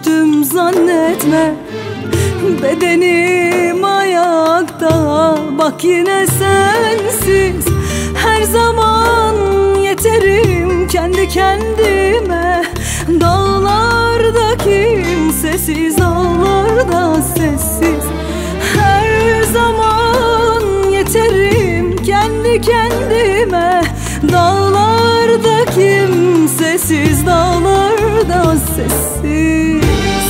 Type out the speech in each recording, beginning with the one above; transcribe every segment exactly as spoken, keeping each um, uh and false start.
düştüm zannetme. Bedenim ayakta, bak yine sensiz. Her zaman yeterim kendi kendime. Dağlarda kimsesiz, dağlarda sessiz. Her zaman yeterim kendi kendime. Dağlarda kimsesiz, dağlarda sessiz.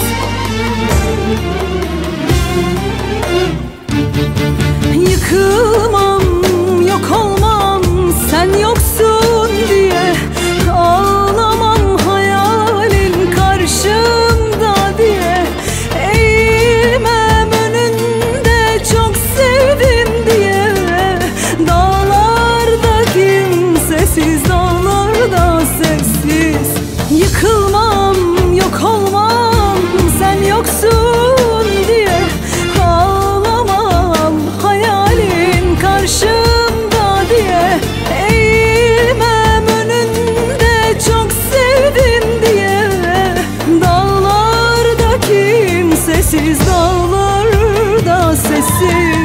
Yıkılmam, yok olmam sen yoksun diye. Ağlamam hayalin karşımda diye. Eğilmem önünde çok sevdim diye. Dağlarda kimsesiz, dağlarda sessiz. Yıkılmam, yok olmam sen yoksun diye. Ağlamam hayalin karşımda diye. Eğilmem önünde çok sevdim diye. Dağlarda kimsesiz, dağlarda sessiz.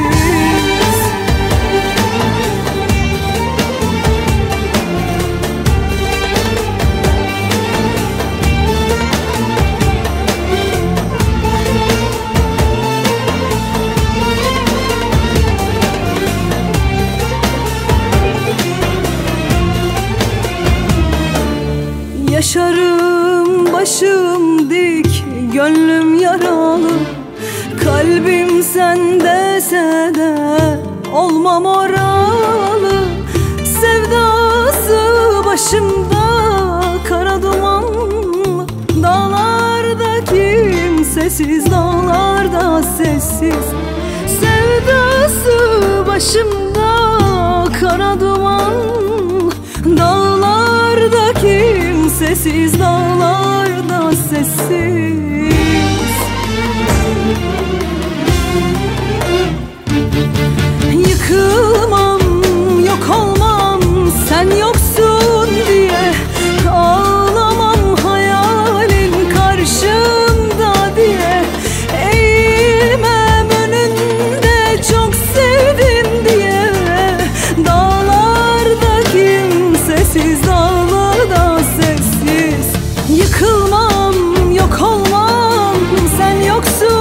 Yaşarım başım dik, gönlüm yaralı. Kalbim sendese de olmam oralı. Sevdası başımda kara dumanlı. Dağlarda kimsesiz, dağlarda sessiz. Sevdası başımda kara dumanlı. Dağlarda kimsesiz, dağlarda sessiz. Yıkılmam, yok olmam sen yoksun diye. Ağlamam hayalin karşımda diye. Eğilmem önünde çok sevdim diye. Dağlarda kimsesiz, dağlarda sessiz. Yıkılmam, yok olmam sen yoksun